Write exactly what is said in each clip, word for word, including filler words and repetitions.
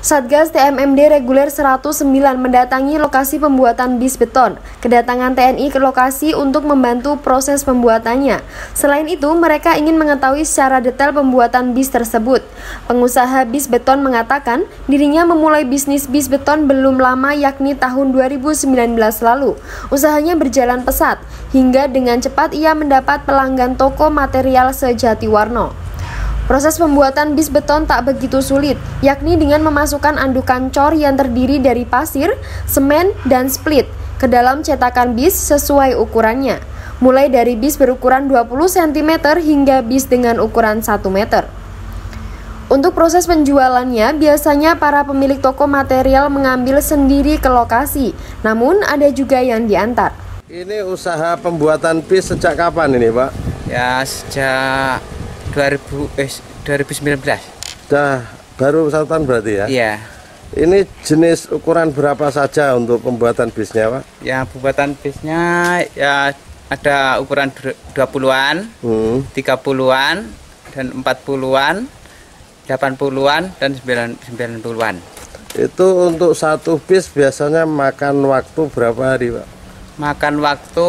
Satgas T M M D Reguler seratus sembilan mendatangi lokasi pembuatan bis beton. Kedatangan T N I ke lokasi untuk membantu proses pembuatannya. Selain itu, mereka ingin mengetahui secara detail pembuatan bis tersebut. Pengusaha bis beton mengatakan dirinya memulai bisnis bis beton belum lama, yakni tahun dua ribu sembilan belas lalu. Usahanya berjalan pesat, hingga dengan cepat ia mendapat pelanggan toko material sejatiwarno. Proses pembuatan bis beton tak begitu sulit, yakni dengan memasukkan andukan cor yang terdiri dari pasir, semen, dan split ke dalam cetakan bis sesuai ukurannya, mulai dari bis berukuran dua puluh sentimeter hingga bis dengan ukuran satu meter. Untuk proses penjualannya, biasanya para pemilik toko material mengambil sendiri ke lokasi, namun ada juga yang diantar. Ini usaha pembuatan bis sejak kapan ini, Pak? Ya, sejak dua ribu, eh, dua ribu sembilan belas. Dah baru satu tahun berarti ya? Iya. Ini jenis ukuran berapa saja untuk pembuatan bisnya, Pak? Ya, pembuatan bisnya ya ada ukuran dua puluhan, hmm. tiga puluhan, dan empat puluhan, delapan puluhan, dan sembilan puluhan. Itu untuk satu bis biasanya makan waktu berapa hari, Pak? Makan waktu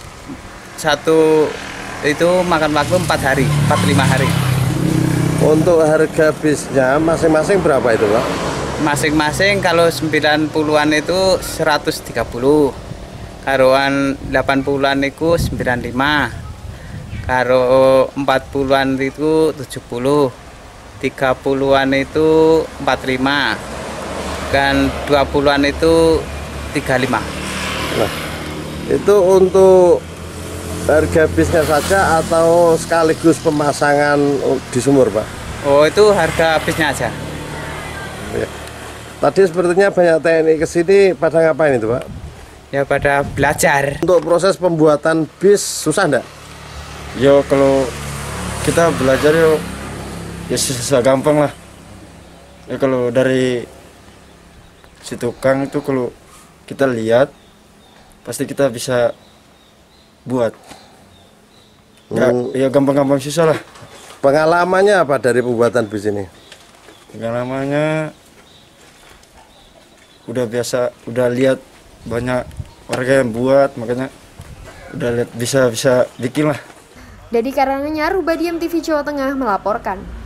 satu itu makan waktu empat hari, empat lima hari. Untuk harga bisnya masing-masing berapa itu, Pak? Masing-masing kalau sembilan puluhan itu seratus tiga puluh, karuan delapan puluhan itu sembilan puluh lima, karo empat puluhan itu tujuh puluh, tiga puluhan itu empat puluh lima, dan dua puluhan itu tiga puluh lima. Nah, itu untuk harga bisnya saja atau sekaligus pemasangan di sumur, Pak? Oh, itu harga bisnya aja. Ya. Tadi sepertinya banyak T N I kesini pada ngapain itu, Pak? Ya, pada belajar. Untuk proses pembuatan bis susah enggak? Yo, kalau kita belajar yo, ya susah gampang lah. Ya kalau dari si tukang itu kalau kita lihat pasti kita bisa buat. Ya, hmm. ya gampang-gampang susah lah. Pengalamannya apa dari pembuatan bis ini? Pengalamannya udah biasa, udah lihat banyak warga yang buat, makanya udah lihat bisa bisa bikin lah. Dari Karanganyar, Rubadiam T V Jawa Tengah melaporkan.